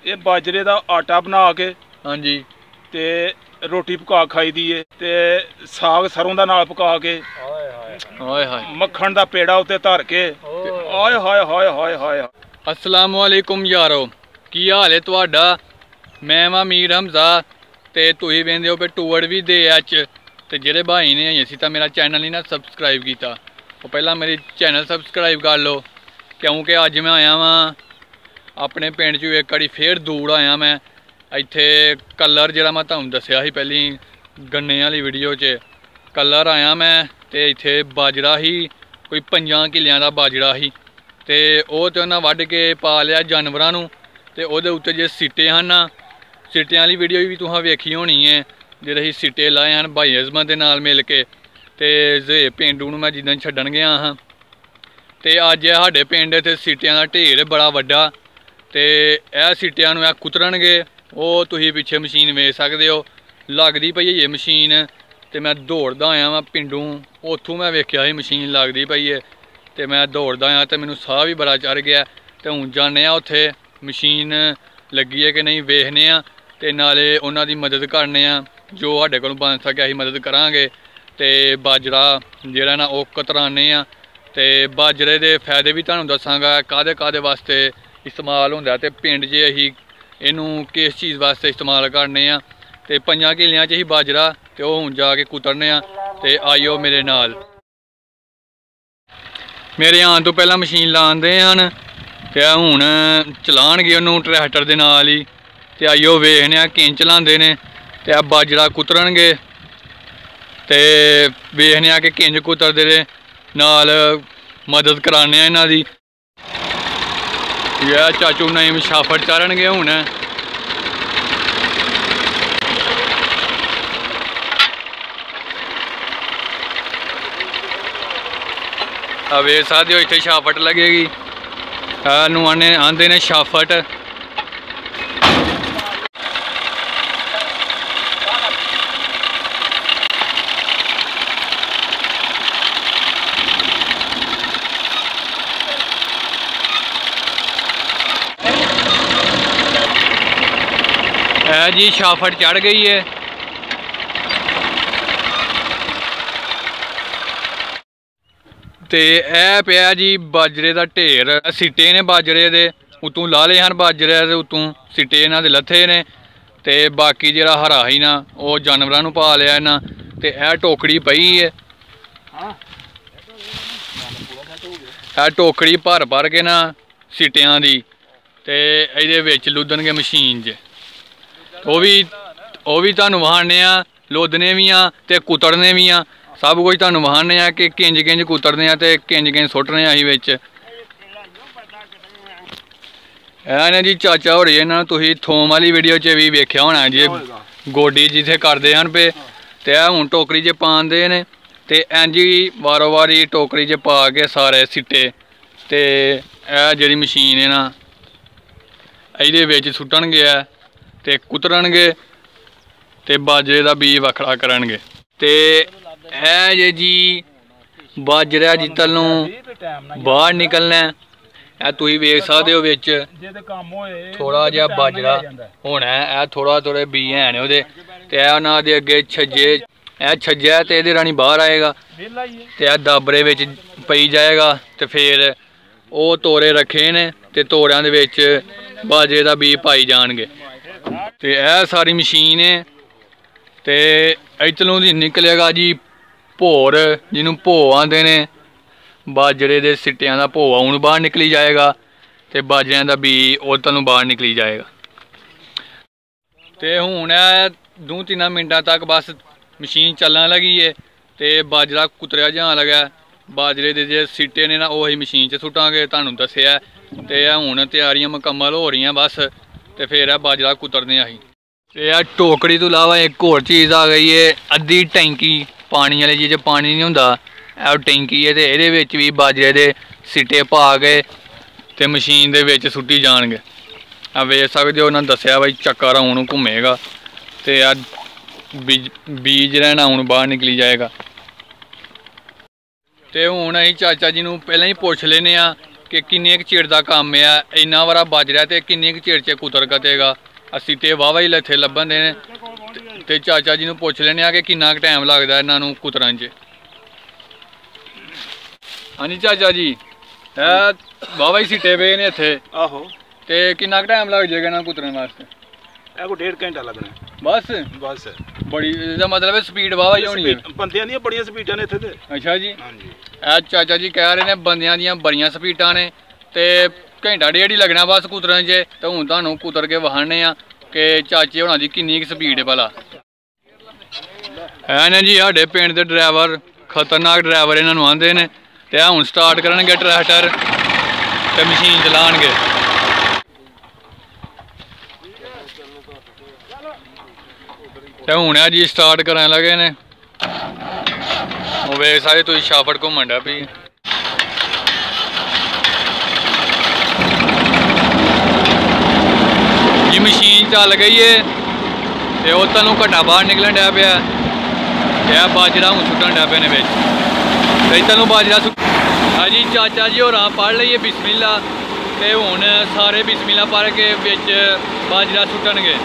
ये बाजरे का आटा बना के हाँ जी ते रोटी पका खाई दी है ते साग सरों का नाल पका के हाय हाय मक्खन का पेड़ा उत्ते धर के हाय हाय हाय हाय हाय। अस्सलाम वालेकुम यारो, की हाल है तुहाडा? मैं वां मीर हमजा ते तुसीं वेंदे हो पे टूअर भी दे एच ते जेह्ड़े भाई ने अजें सीता मेरा चैनल ही ना सबसक्राइब किया वो पहला मेरी चैनल सबसक्राइब कर लो, क्योंकि अज मैं आया वां अपने पिंड चों एक बारी फिर दूर आया मैं इत्थे कलर जिहड़ा मैं तुहानूं दस्सिया सी पहली गन्ने वाली वीडियो च कलर आया मैं ते इत्थे बाजरा ही कोई 5 किल्लियां दा बाजरा ही ते ओह ते उन्हां वड्ढ के पा लिया जानवरां नूं ते ओहदे उत्ते जे सिट्टे हन सिट्टियां वाली वीडियो भी तुहां वेखी होनी है जेह्ड़े असीं सिट्टे लाए हैं भाई अज़मत दे नाल मिल के ते जे पेंडू नूं मैं जिद्दन छड्डण गया हाँ ते अज साडे पिंड इत्थे सिट्टियां दा ढेर बड़ा वड्डा ते इह सिट्टियां नूं कुतरनगे ਉਹ ਤੁਸੀਂ ਪਿੱਛੇ मशीन ਵੇਖ ਸਕਦੇ हो लगदी पई है मशीन ते मैं दौड़दा आया वां पिंडों उत्थों मैं वेखिया ही मशीन लगदी पई है ते मैं दौड़दा आया ते मैनूं साह भी बड़ा चढ़ गया ते हुण जाने उत्थे मशीन लगी है कि नहीं वेखने ते नाले उन्हां दी मदद करने जो साडे कोलों बन सके असीं मदद करांगे ते बाजरा जिहड़ा ना ओह कतराने ते बाजरे दे फायदे भी तुहानूं दस्सांगा काहदे काहदे वास्ते इस्तेमाल हुंदा ते पिंड 'च असीं इनू किस चीज़ वास्ते इस्तेमाल करने ते 5 किल्लियां च ही बाजरा ते ओह हुण जाके कुतरने ते आइयो मेरे नाल। मेरे आने तो पहला मशीन लांदे हन ते हुण चलाणगे उन्नू ट्रैक्टर दे नाल ही ते आइयो वेखने किंज चलांदे ने ते बाजरा कुतरनगे ते वेखने कि किंज कुतरदे ने नाल मदद कराने इन्हां दी। यह चाचू नईम शाफट चाढ़नगे हुण वे साथ इतने शाफट लगेगी आंदे ने शाफट जी शाफट चढ़ गई है ते ऐ पिया जी बाजरे का ढेर सिट्टे ने बाजरे दे उतों ला ले हैं बाजरे दे उतों सिट्टे इन्हां दे लथे ने ते बाकी जिहड़ा हरा ही ना वो जानवरां नूं पा लिया इन्हां ते ऐ टोकड़ी पई है ऐ टोकड़ी भर भर के ना सिट्टियां दी ते इहदे विच लुदणगे मशीन च वो भी तुहानूं वहाने लोदने भी ते कुतरने भी सब कुछ तुहानूं वहाने कि किंज किंज कुतरने ते किंज किंज सुट्टने असीं विच। ने जी चाचा होर इन्हां तुसीं थोम वाली वीडियो च भी वेख्या होना जी गोडी जिथे करदे हन पे ते हुण टोकरी च पांदे ने ते इंज ही वारो वारी टोकरी च पा के सारे सिट्टे ते जिहड़ी मशीन है ना इहदे विच सुट्टणगे ते कुतरनगे ते बाजरे का बीज वखरा करनगे ते ऐ जे जी बाजरा जितलों बाहर निकलना है तुसीं वेख सकदे हो विच थोड़ा जिहा बाजरा होना है थोड़ा थोड़े बीज हैं ओहदे ते उन्हां दे अगे छज्जे छज्जा ते इहदे रानी बाहर आएगा ते दाबरे विच पई जाएगा ते फिर ओह तोरे रखे ने ते तोड़ियां दे विच बाजरे का बीज पाई जाणगे ते यह सारी मशीन है ते इतलों दी निकलेगा जी भोर जिन्हों भो आंदे ने बाजरे दे सिट्टियां दा भो हूँ बाहर निकली जाएगा ते बाजरियां दा बी उधरों बाहर निकली जाएगा ते हुण 2-3 मिनटां तक बस मशीन चलने लगी है ते बाजरा कुतरिया जान लगा बाजरे दे जे सिट्टे ने ना वो असीं मशीन च सुट्टांगे तुहानूं दस्सिया ते हुण तैयारियां मुकम्मल हो रही बस ते फिर बाजरा कुतरने असीं ते टोकरी तो इलावा एक होर चीज़ आ गई है अद्धी टैंकी पानी वाली चीज़ पानी नहीं हुंदा टैंकी है ते इहदे विच भी बाजरे दे सिट्टे पा के ते मशीन दे विच सुट्टी जाणगे वेख सकदे हो उन्होंने दस्सिया बई चक्कर हुण घूमेगा ते बीज रहना हुण बाहर निकली जाएगा। तो हुण असीं चाचा जी नूं पहलां ही पुछ लैने ਕਿ ਕਿੰਨੇ ਕੁ ਚਿਰ ਦਾ ਕੰਮ ਆ, ਇੰਨਾ ਵਾਰਾ ਵੱਜ ਰਿਹਾ ਤੇ ਕਿੰਨੇ ਕੁ ਚਿਰ 'ਚ ਕੁਤਰ ਕਤੇਗਾ। ਅਸੀਂ ਤੇ ਵਾਹਵਾ ਹੀ ਲੱਥੇ ਲੱਭਣ ਦੇ ਨੇ ਤੇ ਚਾਚਾ ਜੀ ਨੂੰ ਪੁੱਛ ਲੈਣੇ ਆ ਕਿ ਕਿੰਨਾ ਕੁ ਟਾਈਮ ਲੱਗਦਾ ਇਹਨਾਂ ਨੂੰ ਕੁਤਰਨ 'ਚ। ਹਾਂਜੀ ਚਾਚਾ ਜੀ, ਇਹ ਵਾਹਵਾ ਹੀ ਸੀਟੇ ਪਏ ਨੇ ਇੱਥੇ। ਆਹੋ, ਤੇ ਕਿੰਨਾ ਕੁ ਟਾਈਮ ਲੱਗ ਜਾਏਗਾ ਇਹਨਾਂ ਕੁਤਰਨ ਵਾਸਤੇ? ਇਹ ਕੋ 1.5 ਘੰਟਾ ਲੱਗਣਾ ਬਸ। ਬਸ ਬੜੀ, ਇਹਦਾ ਮਤਲਬ ਸਪੀਡ ਵਾਹਵਾ ਹੀ ਹੋਣੀ ਹੈ। ਬੰਦਿਆਂ ਦੀਆਂ ਬੜੀਆਂ ਸਪੀਡਾਂ ਨੇ ਇੱਥੇ ਤੇ। ਅੱਛਾ ਜੀ, ਹਾਂਜੀ, ਇਹ ਚਾਚਾ ਜੀ ਕਹਿ ਰਹੇ ਨੇ ਬੰਦਿਆਂ ਦੀਆਂ ਬੜੀਆਂ ਸਪੀਡਾਂ ਨੇ ਤੇ ਘੰਟਾ ਡੇਢ ਹੀ ਲੱਗਣਾ ਬਸ ਕੁਤਰਨ 'ਚ। ਤੇ ਹੁਣ ਤੁਹਾਨੂੰ ਕੁਤਰ ਕੇ ਵਹਾਣੇ ਆ ਕਿ ਚਾਚੇ ਹੋਣਾ ਦੀ ਕਿੰਨੀ ਕੁ ਸਪੀਡ ਹੈ ਭਲਾ। ਹੈ ਨੇ ਜੀ ਸਾਡੇ ਪਿੰਡ ਦੇ ਡਰਾਈਵਰ, ਖਤਰਨਾਕ ਡਰਾਈਵਰ ਇਹਨਾਂ ਨੂੰ ਆਂਦੇ ਨੇ। ਤੇ ਆ ਹੁਣ ਸਟਾਰਟ ਕਰਨਗੇ ਟਰੈਕਟਰ ਤੇ ਮਸ਼ੀਨ ਚਲਾਉਣਗੇ। ਤੇ ਹੁਣ ਆ ਜੀ ਸਟਾਰਟ ਕਰਨ ਲੱਗੇ ਨੇ। ਉਹ ਵੇਖ ਸਾਰੇ ਤੁਸੀਂ ਛਾਫੜ ਘੁੰਮਣ ਡਿਆ ਪਈ। ਜੀ ਮਸ਼ੀਨ ਚੱਲ ਗਈ ਏ ਤੇ ਉਹ ਤੁਹਾਨੂੰ ਘਟਾ ਬਾਹਰ ਨਿਕਲਣ ਡਿਆ ਪਿਆ ਤੇ ਆ ਬਾਜਰਾ ਹੁਣ ਸੁੱਟਣ ਡਿਆ ਪਏ ਨੇ ਵਿੱਚ। ਤੇ ਤੁਹਾਨੂੰ ਬਾਜਰਾ ਹਾਂਜੀ ਚਾਚਾ ਜੀ ਹੋਰਾਂ ਪੜ੍ਹ ਲਈਏ ਬਿਸਮਿਲ੍ਲਾ ਤੇ ਹੁਣ ਸਾਰੇ ਬਿਸਮਿਲ੍ਲਾ ਪੜ੍ਹ ਕੇ ਵਿੱਚ ਬਾਜਰਾ ਸੁੱਟਣਗੇ।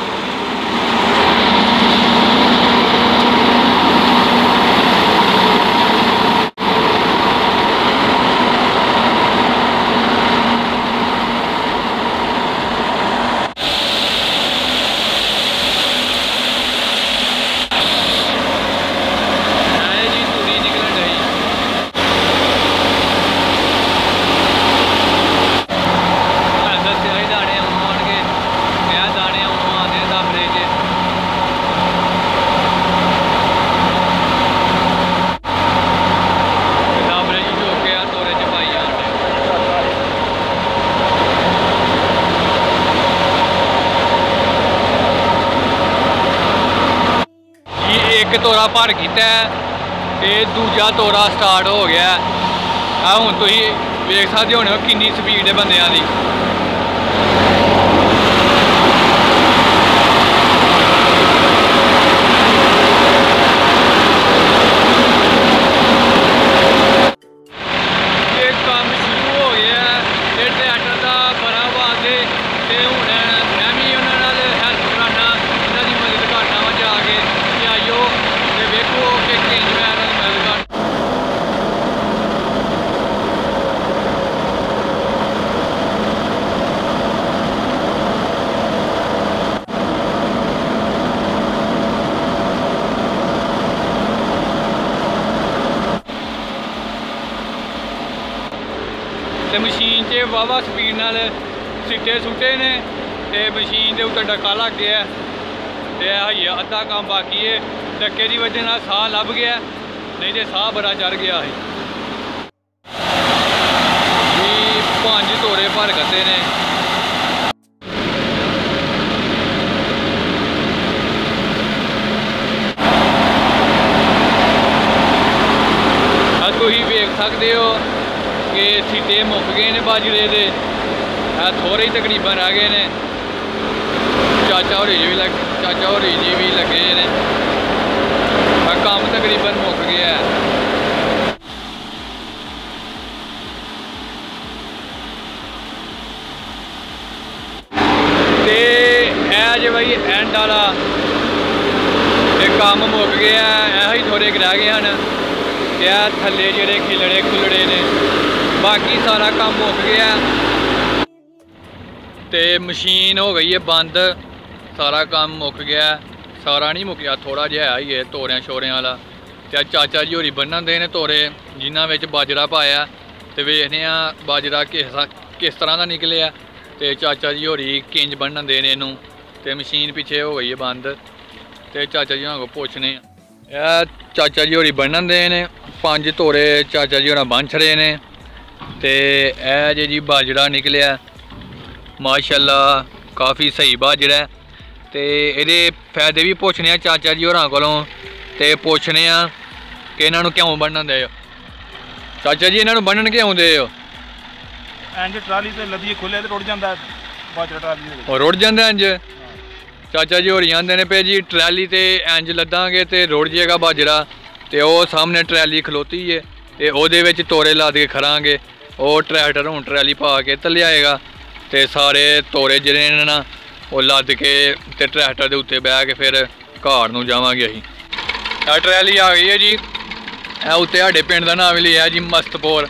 ਇੱਕ ਤੋਰਾ ਭਰ ਕੀਤਾ ਤੇ ਦੂਜਾ ਤੋਰਾ ਸਟਾਰਟ ਹੋ ਗਿਆ। ਆ ਹੁਣ ਤੁਸੀਂ ਵੇਖ ਸਕਦੇ ਹੋਣੇ ਕਿੰਨੀ ਸਪੀਡ ਹੈ ਬੰਦਿਆਂ ਦੀ। ਇਹ ਕੰਮ ਸ਼ੁਰੂ ਹੋ ਗਿਆ ਇਹ ਟਰੈਕਟਰ ਦਾ ਬੜਾ ਵਾਦੇ ਤੇ ਹੁਣ ਮੈਂ ਵੀ ਉਹਨਾਂ ਨਾਲ ਹੈਲਪ ਕਰਾਉਣਾ, ਇਹਨਾਂ ਦੀ ਮਦਦ ਕਰਨਾ ਵਾ ਜਾ ਕੇ। ਤੇ ਆਇਓ ਤੇ ਵੇਖੋ ਕਿ ਕਿੰਜ ਮੈਂ ਇਹਨਾਂ ਦੀ ਮਦਦ ਕਰਨਾ। ਤੇ ਮਸ਼ੀਨ 'ਚ ਵਾਹਵਾ ਸਪੀਡ ਨਾਲ ਸਿੱਟੇ ਸੁੱਟੇ ਨੇ ਤੇ ਮਸ਼ੀਨ ਦੇ ਉੱਤੇ ਡੱਕਾ ਲੱਗ ਗਿਆ ਤੇ ਇਹ ਅੱਧਾ ਕੰਮ ਬਾਕੀ ਹੈ। ਡੱਕੇ ਦੀ ਵਜ੍ਹਾ ਨਾਲ ਸਾਹ ਲੱਭ ਗਿਆ, ਨਹੀਂ ਤੇ ਸਾਹ ਬੜਾ ਚੜ ਗਿਆ ਹੈ ਜੀ। 5 ਤੋਰੇ ਭਰ ਕਰਦੇ ਨੇ। ਆ ਤੁਸੀਂ ਵੇਖ ਸਕਦੇ ਹੋ ਕਿ ਸੀਟੇ ਮੁੱਕ ਗਏ ਨੇ ਬਾਜਰੇ ਦੇ। ਆ ਥੋੜੇ ਹੀ ਤਕਰੀਬਨ ਰਹਿ ਗਏ ਨੇ। ਚਾਚਾ ਹੋਰੀ ਜੀ ਵੀ ਲੱਗੇ ਨੇ। ਆ ਕੰਮ ਤਕਰੀਬਨ ਮੁੱਕ ਗਿਆ। ਤੇ ਇਹ ਜੇ ਬਈ ਐਂਡ ਵਾਲਾ ਇਹ ਕੰਮ ਮੁੱਕ ਗਿਆ। ਇਹੋ ਹੀ ਥੋੜੇ ਰਹਿ ਗਏ ਹਨ ਤੇ ਆ ਥੱਲੇ ਜਿਹੜੇ ਖਿਲੜੇ ਖੁੱਲੜੇ ਨੇ, ਬਾਕੀ ਸਾਰਾ ਕੰਮ ਮੁੱਕ ਗਿਆ। ਤੇ ਮਸ਼ੀਨ ਹੋ ਗਈ ਹੈ ਬੰਦ, ਸਾਰਾ ਕੰਮ ਮੁੱਕ ਗਿਆ। ਸਾਰਾ ਨਹੀਂ ਮੁੱਕਿਆ, ਥੋੜਾ ਜਿਹਾ ਹੀ ਹੈ ਤੋਰਿਆਂ ਸ਼ੋਰਿਆਂ ਵਾਲਾ। ਤੇ ਚਾਚਾ ਜੀ ਹੋਰੀ ਬੰਨਣ ਦੇ ਨੇ ਤੋਰੇ ਜਿਨ੍ਹਾਂ ਵਿੱਚ ਬਾਜਰਾ ਪਾਇਆ। ਤੇ ਵੇਖਦੇ ਆ ਬਾਜਰਾ ਕਿਸ ਤਰ੍ਹਾਂ ਦਾ ਨਿਕਲਿਆ ਤੇ ਚਾਚਾ ਜੀ ਹੋਰੀ ਕਿੰਜ ਬੰਨਣ ਦੇ ਨੇ ਇਹਨੂੰ। ਤੇ ਮਸ਼ੀਨ ਪਿੱਛੇ ਹੋ ਗਈ ਹੈ ਬੰਦ ਤੇ ਚਾਚਾ ਜੀ ਹੋਰਾਂ ਕੋਲ ਪੁੱਛਨੇ ਆ। ਇਹ ਚਾਚਾ ਜੀ ਹੋਰੀ ਬੰਨਣ ਦੇ ਨੇ। 5 ਤੋਰੇ ਚਾਚਾ ਜੀ ਹੋਰਾਂ ਬੰਨ ਛੜੇ ਨੇ ਤੇ ਇਹ ਜੇ ਜੀ ਬਾਜਰਾ ਨਿਕਲਿਆ ਮਾਸ਼ਾਅੱਲਾ, ਕਾਫੀ ਸਹੀ ਬਾਜਰਾ। ਤੇ ਇਹਦੇ ਫਾਇਦੇ ਵੀ ਪੁੱਛਨੇ ਆ ਚਾਚਾ ਜੀ ਹੋਰਾਂ ਕੋਲੋਂ ਤੇ ਪੁੱਛਨੇ ਆ ਕਿ ਇਹਨਾਂ ਨੂੰ ਕਿਉਂ ਬੰਨਣ ਦੇ ਹੋ। ਚਾਚਾ ਜੀ ਇਹਨਾਂ ਨੂੰ ਬੰਨਣ ਕਿਉਂ ਦੇ ਹੋ? ਇੰਜ ਟਰਾਲੀ ਤੇ ਲੱਦੀ ਖੁੱਲੇ ਤੇ ਰੁੜ ਜਾਂਦਾ ਬਾਜਰਾ ਟਰਾਲੀ ਦੇ। ਉਹ ਰੁੜ ਜਾਂਦਾ ਇੰਜ? ਚਾਚਾ ਜੀ ਹੋਰੀ ਆਂਦੇ ਨੇ ਪਏ ਜੀ ਟਰਾਲੀ ਤੇ ਇੰਜ ਲੱਦਾਂਗੇ ਤੇ ਰੁੜ ਜਾਏਗਾ ਬਾਜਰਾ। ਤੇ ਉਹ ਸਾਹਮਣੇ ਟਰਾਲੀ ਖਲੋਤੀ ਹੈ ਤੇ ਉਹਦੇ ਵਿੱਚ ਤੋਰੇ ਲਾ ਕੇ ਖੜਾਂਗੇ ਉਹ ਟਰੈਕਟਰ ਹੁਣ ਟਰਾਲੀ ਪਾ ਕੇ ਤੇ ਲਿਆਏਗਾ ਤੇ ਸਾਰੇ ਤੋਰੇ ਜਿਹੜੇ ਨੇ ਨਾ ਉਹ ਲੱਦ ਕੇ ਤੇ ਟਰੈਕਟਰ ਦੇ ਉੱਤੇ ਬਹਿ ਕੇ ਫਿਰ ਘਰ ਨੂੰ ਜਾਵਾਂਗੇ ਅਸੀਂ। ਇਹ ਟਰਾਲੀ ਆ ਗਈ ਹੈ ਜੀ। ਇਹ ਉੱਤੇ ਸਾਡੇ ਪਿੰਡ ਦਾ ਨਾਮ ਵੀ ਲਿਆ ਜੀ ਮਸਤਪੁਰ।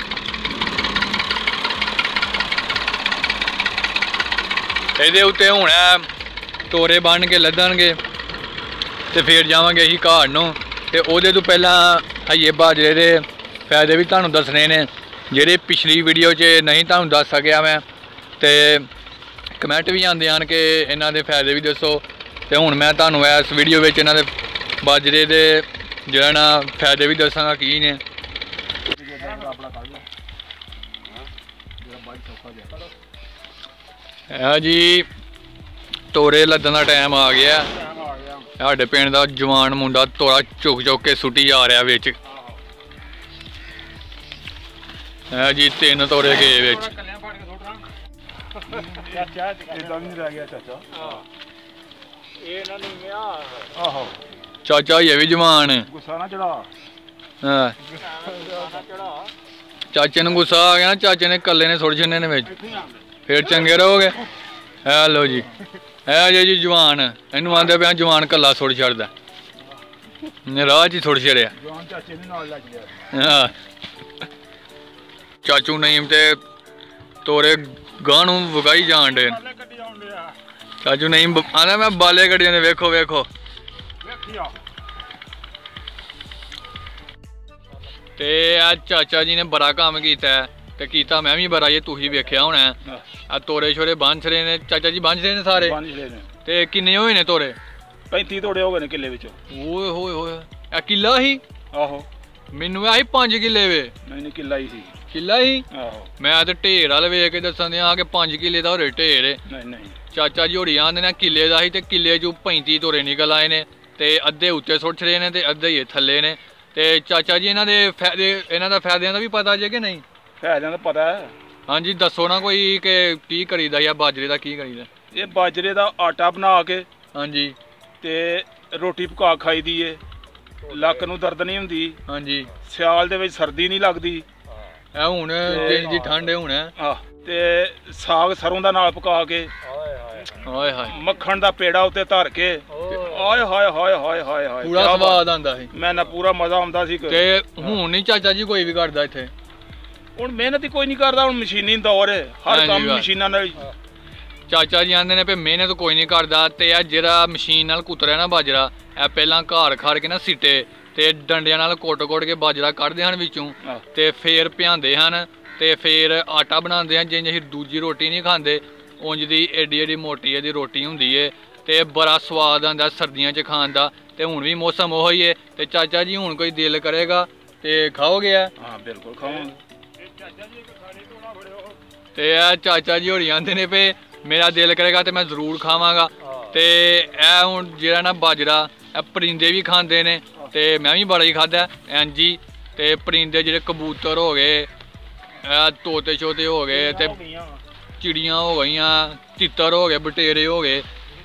ਇਹਦੇ ਉੱਤੇ ਹੁਣ ਤੋਰੇ ਬੰਨ ਕੇ ਲੱਦਣਗੇ ਤੇ ਫਿਰ ਜਾਵਾਂਗੇ ਅਸੀਂ ਘਰ ਨੂੰ। ਤੇ ਉਹਦੇ ਤੋਂ ਪਹਿਲਾਂ ਹਈਏ ਬਾਜਰੇ ਦੇ ਫਾਇਦੇ ਵੀ ਤੁਹਾਨੂੰ ਦੱਸਣੇ ਨੇ ਜਿਹੜੇ ਪਿਛਲੀ ਵੀਡੀਓ 'ਚ ਨਹੀਂ ਤੁਹਾਨੂੰ ਦੱਸ ਸਕਿਆ ਮੈਂ। ਤੇ ਕਮੈਂਟ ਵੀ ਆਉਂਦੇ ਹਨ ਕਿ ਇਹਨਾਂ ਦੇ ਫਾਇਦੇ ਵੀ ਦੱਸੋ। ਤੇ ਹੁਣ ਮੈਂ ਤੁਹਾਨੂੰ ਇਸ ਵੀਡੀਓ ਵਿੱਚ ਇਹਨਾਂ ਦੇ ਬਾਜਰੇ ਦੇ ਜਿਹੜਾ ਨਾ ਫਾਇਦੇ ਵੀ ਦੱਸਾਂਗਾ ਕੀ ਨੇ। ਇਹ ਜੀ ਤੋਰੇ ਲੱਦਣ ਦਾ ਟਾਈਮ ਆ ਗਿਆ। ਸਾਡੇ ਪਿੰਡ ਦਾ ਜਵਾਨ ਮੁੰਡਾ ਤੋਰਾ ਚੁੱਕ ਚੁੱਕ ਕੇ ਸੁੱਟੀ ਜਾ ਰਿਹਾ ਵਿੱਚ। ਇਹ ਜੀ 3 ਤੋਰੇ ਗਏ ਵਿੱਚ। ਚਾਚਾ ਇਹ ਵੀ ਜਵਾਨ ਹੈ। ਹਾਂ ਚਾਚੇ ਨੂੰ ਗੁੱਸਾ ਆ ਗਿਆ ਨਾ, ਚਾਚੇ ਨੇ ਕੱਲੇ ਨੇ ਸੁੱਟ ਛੱਡਣੇ ਨੇ ਵਿੱਚ, ਫਿਰ ਚੰਗੇ ਰਹੋਗੇ। ਹੈਲੋ ਜੀ, ਇਹ ਜੀ ਜਵਾਨ, ਇਹਨੂੰ ਆਂਦੇ ਪਿਆ ਜਵਾਨ ਕੱਲਾ ਸੁੱਟ ਛੱਡਦਾ, ਰਾਹ 'ਚ ਹੀ ਸੁੱਟ ਛੱਡਿਆ। ਹਾਂ ਚਾਚੂ ਨਈਮ ਤੇ ਤੋਰੇ ਗਾਂ ਨੂੰ ਵਗਾਈ ਜਾਣ ਡੇ। ਚਾਚੂ ਨਈਮ ਆਂਦਾ ਮੈਂ ਬਾਲੇ ਕੱਢੀ ਜਾਂਦੇ, ਵੇਖੋ ਵੇਖੋ। ਤੇ ਆ ਚਾਚਾ ਜੀ ਨੇ ਬੜਾ ਕੰਮ ਕੀਤਾ ਤੇ ਕੀਤਾ ਮੈਂ ਵੀ ਬੜਾ, ਇਹ ਤੁਸੀਂ ਵੇਖਿਆ ਹੋਣਾ। ਆ ਤੋਰੇ ਛੋਰੇ ਬੰਨ ਛੜੇ ਨੇ ਚਾਚਾ ਜੀ, ਬੰਨ ਛੜੇ ਨੇ ਸਾਰੇ। ਤੇ ਕਿੰਨੇ ਹੋਏ ਨੇ ਤੋਰੇ? 35 ਤੋੜੇ ਹੋ ਗਏ ਨੇ ਕਿੱਲੇ ਵਿੱਚੋਂ। ਓਏ ਹੋਏ ਹੋਏ, ਆ ਕਿੱਲਾ ਹੀ? ਆਹੋ ਮੈਨੂੰ ਆਹੀ 5 ਕਿੱਲੇ ਵੇ। ਨਹੀਂ ਕਿੱਲਾ ਹੀ ਸੀ। ਕਿੱਲਾ ਹੀ? ਆਹੋ ਮੈਂ ਤੇ ਢੇਰ ਵਾਲ ਵੇਖ ਕੇ ਦੱਸਣ ਦਿਆਂ ਕਿ 5 ਕਿੱਲੇ ਦਾ ਹੋਰੇ ਢੇਰ ਏ। ਨਹੀਂ ਚਾਚਾ ਜੀ ਹੋਰੀ ਆਂਦੇ ਨੇ ਕਿੱਲੇ ਦਾ ਹੀ, ਤੇ ਕਿੱਲੇ 'ਚੋਂ 35 ਤੋਰੇ ਨਿਕਲ ਆਏ ਨੇ ਤੇ ਅੱਧੇ ਉੱਤੇ ਸੁੱਟ ਛੜੇ ਨੇ ਤੇ ਅੱਧੇ ਹੀ ਥੱਲੇ ਨੇ। ਤੇ ਚਾਚਾ ਜੀ ਇਹਨਾਂ ਦੇ ਫਾਇਦੇ, ਇਹਨਾਂ ਦਾ ਫਾਇਦਿਆਂ ਦਾ ਵੀ ਪਤਾ ਜੇ ਕਿ ਨਹੀਂ? ਫਾਇਦਿਆਂ ਦਾ ਪਤਾ ਹੈ। ਹਾਂਜੀ ਦੱਸੋ ਨਾ ਕੋਈ ਕਿ ਕੀ ਕਰੀਦਾ ਜਾਂ ਬਾਜਰੇ ਦਾ ਕੀ ਕਰੀਦਾ? ਇਹ ਬਾਜਰੇ ਦਾ ਆਟਾ ਬਣਾ ਕੇ ਹਾਂਜੀ ਤੇ ਰੋਟੀ ਪਕਾ ਖਾਈ ਦੀ ਏ, ਲੱਕ ਨੂੰ ਦਰਦ ਨਹੀਂ ਹੁੰਦੀ। ਹਾਂਜੀ ਸਿਆਲ ਦੇ ਵਿੱਚ ਸਰਦੀ ਨਹੀਂ ਲੱਗਦੀ। ਇਹ ਹੁਣ ਜੀ ਠੰਡ ਹੁਣ ਆਹ ਤੇ ਸਾਗ ਸਰੋਂ ਦਾ ਨਾਲ ਪਕਾ ਕੇ, ਹਾਏ ਹਾਏ ਮੱਖਣ ਦਾ ਪੇੜਾ ਉੱਤੇ ਧਰ ਕੇ, ਹਾਏ ਹਾਏ ਹਾਏ ਹਾਏ ਹਾਏ ਹਾਏ ਪੂਰਾ ਸਵਾਦ ਆਉਂਦਾ ਸੀ। ਮੈਂ ਨਾ ਪੂਰਾ ਮਜ਼ਾ ਆਉਂਦਾ ਸੀ। ਤੇ ਹੁਣ ਨਹੀਂ ਚਾਚਾ ਜੀ ਕੋਈ ਵੀ ਕਰਦਾ ਇੱਥੇ? ਹੁਣ ਮਿਹਨਤ ਹੀ ਕੋਈ ਨਹੀਂ ਕਰਦਾ, ਹੁਣ ਮਸ਼ੀਨੀ ਦੌਰ ਹੈ, ਹਰ ਕੰਮ ਮਸ਼ੀਨਾਂ ਨਾਲ। ਚਾਚਾ ਜੀ ਆਂਦੇ ਨੇ ਵੀ ਮਿਹਨਤ ਕੋਈ ਨਹੀਂ ਕਰਦਾ। ਤੇ ਇਹ ਜਿਹੜਾ ਮਸ਼ੀਨ ਨਾਲ ਕੁਤਰਿਆ ਨਾ ਬਾਜਰਾ, ਇਹ ਪਹਿਲਾਂ ਘਰ ਖਾੜ ਕੇ ਨਾ ਸਿੱਟੇ ਤੇ ਡੰਡਿਆਂ ਨਾਲ ਕੁੱਟ ਕੇ ਬਾਜਰਾ ਕੱਢਦੇ ਹਨ ਵਿੱਚੋਂ, ਤੇ ਫੇਰ ਪਿਆਉਂਦੇ ਹਨ ਤੇ ਫੇਰ ਆਟਾ ਬਣਾਉਂਦੇ ਹਨ। ਜਿੰਜ ਅਸੀਂ ਦੂਜੀ ਰੋਟੀ ਨਹੀਂ ਖਾਂਦੇ, ਉਂਝ ਦੀ ਏਡੀ ਏਡੀ ਮੋਟੀ ਇਹਦੀ ਰੋਟੀ ਹੁੰਦੀ ਏ ਤੇ ਬੜਾ ਸਵਾਦ ਆਉਂਦਾ ਸਰਦੀਆਂ 'ਚ ਖਾਣ ਦਾ। ਤੇ ਹੁਣ ਵੀ ਮੌਸਮ ਉਹੋ ਹੀ ਏ। ਤੇ ਚਾਚਾ ਜੀ ਹੁਣ ਕੋਈ ਦਿਲ ਕਰੇਗਾ ਤੇ ਖਾਓਗੇ? ਹਾਂ ਬਿਲਕੁਲ ਖਾਵਾਂਗੇ। ਤੇ ਇਹ ਚਾਚਾ ਜੀ ਹੋਰੀ ਆਂਦੇ ਨੇ ਵੀ ਮੇਰਾ ਦਿਲ ਕਰੇਗਾ ਤੇ ਮੈਂ ਜ਼ਰੂਰ ਖਾਵਾਂਗਾ। ਤੇ ਇਹ ਹੁਣ ਜਿਹੜਾ ਨਾ ਬਾਜਰਾ, ਇਹ ਪਰਿੰਦੇ ਵੀ ਖਾਂਦੇ ਨੇ ਤੇ ਮੈਂ ਵੀ ਬੜਾ ਹੀ ਖਾਧਾ ਇੰਜੀ। ਤੇ ਪਰਿੰਦੇ ਜਿਹੜੇ ਕਬੂਤਰ ਹੋ ਗਏ, ਤੋਤੇ ਛੋਤੇ ਹੋ ਗਏ, ਤੇ ਚਿੜੀਆਂ ਹੋ ਗਈਆਂ, ਤਿੱਤਰ ਹੋ ਗਏ, ਬਟੇਰੇ ਹੋ ਗਏ,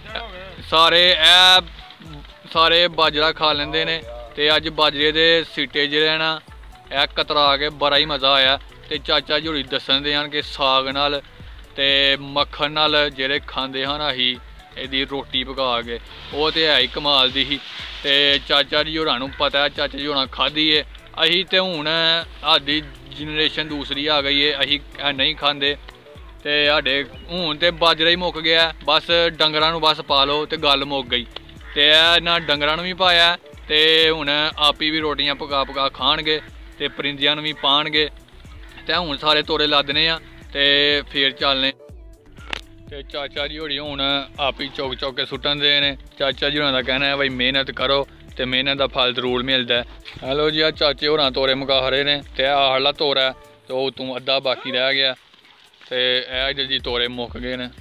ਸਾਰੇ ਬਾਜਰਾ ਖਾ ਲੈਂਦੇ ਨੇ। ਤੇ ਅੱਜ ਬਾਜਰੇ ਦੇ ਸੀਟੇ ਜਿਹੜੇ ਨਾ ਇਹ ਕਤਰਾ ਕੇ ਬੜਾ ਹੀ ਮਜ਼ਾ ਆਇਆ। ਤੇ ਚਾਚਾ ਜੀ ਹੋਰੀ ਦੱਸਣ ਦੇ ਹਨ ਕਿ ਸਾਗ ਨਾਲ ਤੇ ਮੱਖਣ ਨਾਲ ਜਿਹੜੇ ਖਾਂਦੇ ਹਨ ਅਸੀਂ ਇਹਦੀ ਰੋਟੀ ਪਕਾ ਕੇ, ਉਹ ਤੇ ਹੈ ਹੀ ਕਮਾਲ ਦੀ ਸੀ। ਤੇ ਚਾਚਾ ਜੀ ਹੋਰਾਂ ਨੂੰ ਪਤਾ, ਚਾਚਾ ਜੀ ਹੋਰਾਂ ਖਾਧੀ ਏ। ਅਸੀਂ ਤੇ ਹੁਣ ਸਾਡੀ ਜਨਰੇਸ਼ਨ ਦੂਸਰੀ ਆ ਗਈ ਏ, ਅਸੀਂ ਨਹੀਂ ਖਾਂਦੇ। ਤੇ ਸਾਡੇ ਹੁਣ ਤੇ ਬਾਜਰਾ ਹੀ ਮੁੱਕ ਗਿਆ, ਬਸ ਡੰਗਰਾਂ ਨੂੰ ਬਸ ਪਾ ਲਓ ਤੇ ਗੱਲ ਮੁੱਕ ਗਈ। ਤੇ ਇਹਨਾਂ ਡੰਗਰਾਂ ਨੂੰ ਵੀ ਪਾਇਆ ਤੇ ਹੁਣ ਆਪੀ ਵੀ ਰੋਟੀਆਂ ਪਕਾ ਖਾਣਗੇ ਤੇ ਪਰਿੰਦਿਆਂ ਨੂੰ ਵੀ ਪਾਣਗੇ। ਤੇ ਹੁਣ ਸਾਰੇ ਤੋਰੇ ਲੱਦਨੇ ਆ ਤੇ ਫੇਰ ਚੱਲਨੇ। ਤੇ ਚਾਚਾ ਜੀ ਹੋਰੀ ਹੁਣ ਆਪ ਹੀ ਚੁੱਕ ਕੇ ਸੁੱਟਣ ਦੇ ਨੇ। ਚਾਚਾ ਜੀ ਹੋਰਾਂ ਦਾ ਕਹਿਣਾ ਹੈ ਬਈ ਮਿਹਨਤ ਕਰੋ ਤੇ ਮਿਹਨਤ ਦਾ ਫਲ ਜ਼ਰੂਰ ਮਿਲਦਾ। ਹੈਲੋ ਜੀ, ਆ ਚਾਚੇ ਹੋਰਾਂ ਤੋਰੇ ਮੁਕਾ ਰਹੇ ਨੇ ਤੇ ਆਹ ਹਾਲਾ ਤੋਰਾ ਤੇ ਉਹ ਤੂੰ ਅੱਧਾ ਬਾਕੀ ਰਹਿ ਗਿਆ ਤੇ ਇਹ ਜੀ ਤੋਰੇ ਮੁੱਕ ਗਏ ਨੇ।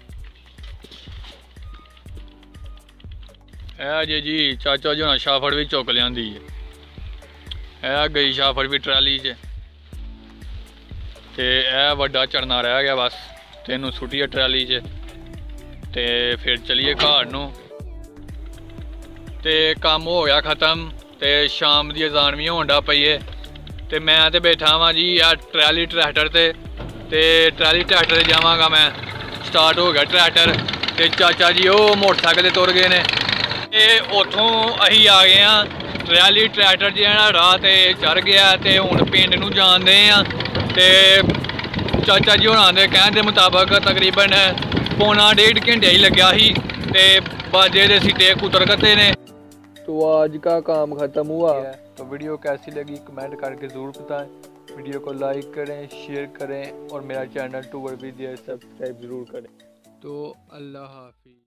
ਇਹ ਜੀ ਚਾਚਾ ਜੀ ਹੋਰਾਂ ਸ਼ਾਫੜ ਵੀ ਚੁੱਕ ਲਿਆਂਦੀ ਹੈ। ਇਹ ਗਈ ਸ਼ਾਫੜ ਵੀ ਟਰਾਲੀ 'ਚ ਤੇ ਇਹ ਵੱਡਾ ਚੜਨਾ ਰਹਿ ਗਿਆ ਬਸ, ਤੇ ਇਹਨੂੰ ਸੁੱਟੀਏ ਟਰਾਲੀ 'ਚ ਤੇ ਫਿਰ ਚਲੀਏ ਘਰ ਨੂੰ। ਤੇ ਕੰਮ ਹੋ ਗਿਆ ਖਤਮ ਤੇ ਸ਼ਾਮ ਦੀ ਅਜ਼ਾਨ ਵੀ ਹੋਣ ਡਾ ਪਈ ਏ। ਤੇ ਮੈਂ ਤੇ ਬੈਠਾ ਵਾਂ ਜੀ ਆ ਟਰਾਲੀ ਟਰੈਕਟਰ ਤੇ ਟਰਾਲੀ ਟਰੈਕਟਰ ਤੇ ਜਾਵਾਂਗਾ ਮੈਂ। ਸਟਾਰਟ ਹੋ ਗਿਆ ਟਰੈਕਟਰ ਤੇ ਚਾਚਾ ਜੀ ਉਹ ਮੋਟਰਸਾਈਕਲ ਤੇ ਤੁਰ ਗਏ ਨੇ ਤੇ ਉੱਥੋਂ ਅਸੀਂ ਆ ਗਏ ਆ। ਟਰਾਲੀ ਟਰੈਕਟਰ ਜਿਹੜਾ ਰਾਹ ਤੇ ਚੜ ਗਿਆ ਤੇ ਹੁਣ ਪਿੰਡ ਨੂੰ ਜਾਂਦੇ ਆ ਤੇ ਚਾਚਾ जी होना के कहने के मुताबिक तकरीबन पौना 1.5 घंटे ही लग्या ही ते बाजे दे सीटे कुतर गते ने। तो आज का काम ख़त्म हुआ। तो वीडियो कैसी लगी कमेंट करके ज़रूर बताएं। वीडियो को लाइक करें, शेयर करें और मेरा चैनल टूवर्ड विद सब्सक्राइब ज़रूर करें। तो अल्लाह हाफिज़।